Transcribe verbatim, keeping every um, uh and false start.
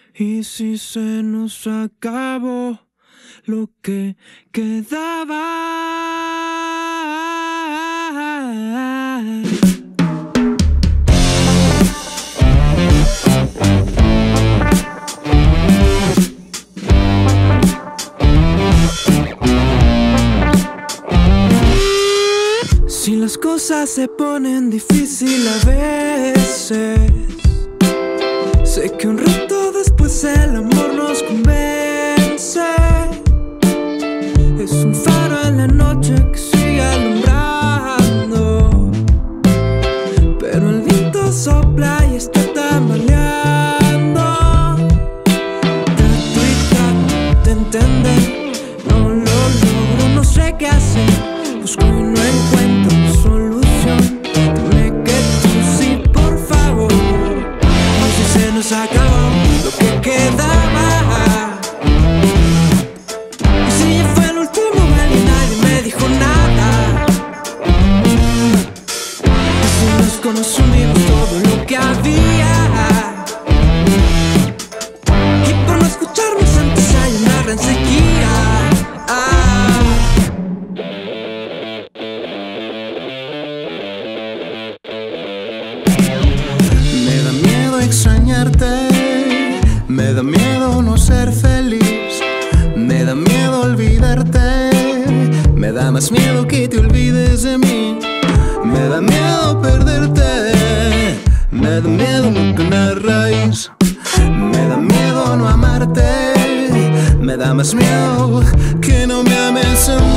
Y si se nos acabó lo que quedaba. Si las cosas se ponen difíciles a veces, sé que un rato después el amor nos convence. Es un faro en la noche que sigue alumbrando, pero el viento sopla y está tambaleando. Trato y trato de entender, no lo logro, no sé qué hacer. Busco y no encuentro solución. Dime que tú sí, por favor. No sé si se nos acabó lo que quedaba. Y si ya fue el último mal y nadie me dijo nada. Y si nos consumimos todo lo que había. Y por no escucharnos antes hay una gran sequía. Ah. Me da miedo extrañarte, me da miedo no ser feliz, me da miedo olvidarte, me da más miedo que te olvides de mí, me da miedo perderte, me da miedo no tener raíz, me da miedo no amarte, me da más miedo que no me ames a mí.